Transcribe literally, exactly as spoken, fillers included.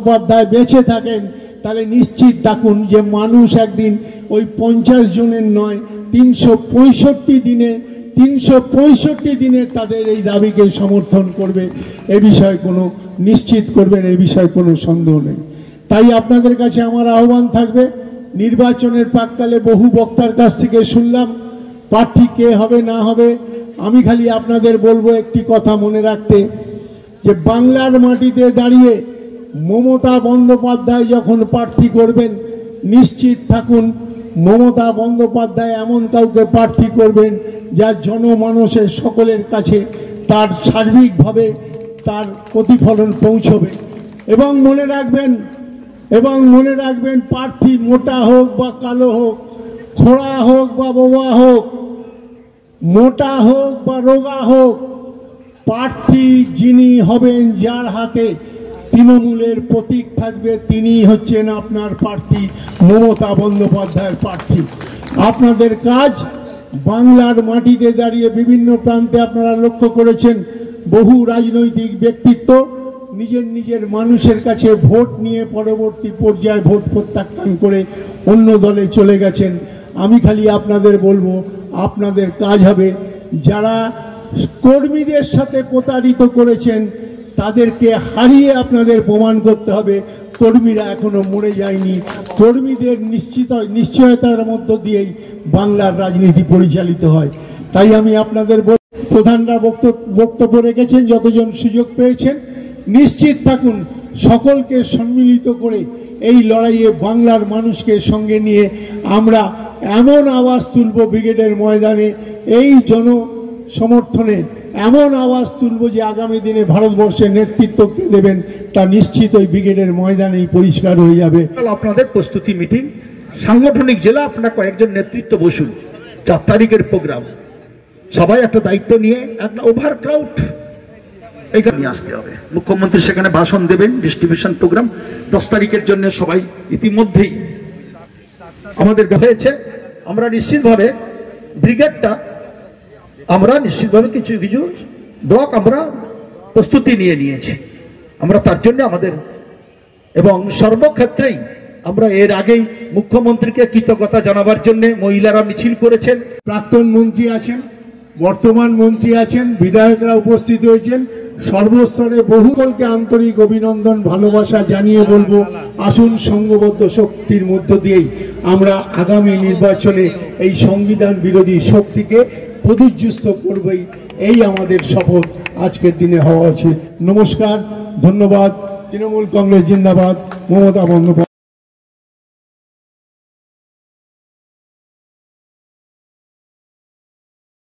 বন্দ্যোপাধ্যায় বেঁচে থাকেন তাহলে নিশ্চিত থাকুন যে মানুষ একদিন ওই পঞ্চাশ জনের নয় তিনশো পঁয়ষট্টি দিনে তিনশো পঁয়ষট্টি দিনে তাদের এই দাবিকে সমর্থন করবে, এ বিষয়ে কোনো নিশ্চিত করবেন, এ বিষয়ে কোনো সন্দেহ নেই। তাই আপনাদের কাছে আমার আহ্বান থাকবে, নির্বাচনের প্রাক্কালে বহু বক্তার কাছ থেকে শুনলাম প্রার্থী কে হবে না হবে। আমি খালি আপনাদের বলবো একটি কথা মনে রাখতে, যে বাংলার মাটিতে দাঁড়িয়ে মমতা বন্দ্যোপাধ্যায় যখন প্রার্থী করবেন নিশ্চিত থাকুন মমতা বন্দ্যোপাধ্যায় এমন কাউকে প্রার্থী করবেন যার জনমানসের সকলের কাছে তার সার্বিকভাবে তার প্রতিফলন পৌঁছবে। এবং মনে রাখবেন এবং মনে রাখবেন প্রার্থী মোটা হোক বা কালো হোক, খোড়া হোক বা বোবা হোক, মোটা হোক বা রোগা হোক, প্রার্থী যিনি হবেন যার হাতে তৃণমূলের প্রতীক থাকবে তিনি হচ্ছেন আপনার প্রার্থী, মমতা বন্দ্যোপাধ্যায়ের প্রার্থী। আপনাদের কাজ বাংলার মাটিতে দাঁড়িয়ে বিভিন্ন প্রান্তে আপনারা লক্ষ্য করেছেন বহু রাজনৈতিক ব্যক্তিত্ব নিজের নিজের মানুষের কাছে ভোট নিয়ে পরবর্তী পর্যায়ে ভোট প্রত্যাখ্যান করে অন্য দলে চলে গেছেন। আমি খালি আপনাদের বলবো আপনাদের কাজ হবে যারা কর্মীদের সাথে প্রতারিত করেছেন তাদেরকে হারিয়ে আপনাদের প্রমাণ করতে হবে কর্মীরা এখনো মরে যায়নি। কর্মীদের নিশ্চিত নিশ্চয়তার মধ্য দিয়েই বাংলার রাজনীতি পরিচালিত হয়। তাই আমি আপনাদের প্রধানরা বক্তব্য রেখেছেন, যতজন সুযোগ পেয়েছেন নিশ্চিত থাকুন সকলকে সম্মিলিত করে এই লড়াইয়ে বাংলার মানুষকে সঙ্গে নিয়ে আমরা এমন আওয়াজ তুলব ব্রিগেডের ময়দানে, এই জন সমর্থনে এমন আওয়াজ তুলব যে আগামী দিনে ভারতবর্ষের নেতৃত্ব কে দেবেন তা নিশ্চিত ওই ব্রিগেডের ময়দানেই পরিষ্কার হয়ে যাবে। আপনাদের প্রস্তুতি মিটিং সাংগঠনিক জেলা আপনারা কয়েকজন নেতৃত্ব বসুন, চার তারিখের প্রোগ্রাম সবাই একটা দায়িত্ব নিয়ে একটা ওভার ক্রাউড এখানে নিয়ে আসতে হবে। মুখ্যমন্ত্রী সেখানে ভাষণ দেবেন, ডিস্ট্রিবিউশন প্রোগ্রাম দশ তারিখের জন্য সবাই ইতিমধ্যেই আমাদের হয়েছে। আমরা নিশ্চিতভাবে ব্রিগেডটা আমরা নিশ্চিতভাবে কিছু কিছু ব্লক আমরা প্রস্তুতি নিয়ে নিয়েছি আমরা তার জন্য আমাদের, এবং সর্বক্ষেত্রেই আমরা এর আগেই মুখ্যমন্ত্রীকে কৃতজ্ঞতা জানাবার জন্য মহিলারা মিছিল করেছেন। প্রাক্তন মন্ত্রী আছেন, বর্তমান মন্ত্রী আছেন, বিধায়করা উপস্থিত হয়েছেন, সর্বস্তরে বহুকলকে আন্তরিক অভিনন্দন ভালোবাসা জানিয়ে বলবো আসুন সংঘবদ্ধ শক্তির মধ্য দিয়েই আমরা আগামী নির্বাচনে এই সংবিধান বিরোধী শক্তিকে প্রতিযুক্ত করবই, এই আমাদের শপথ আজকের দিনে হওয়া উচিত। নমস্কার, ধন্যবাদ। তৃণমূল কংগ্রেস জিন্দাবাদ, মমতা বন্দ্যোপাধ্যায়।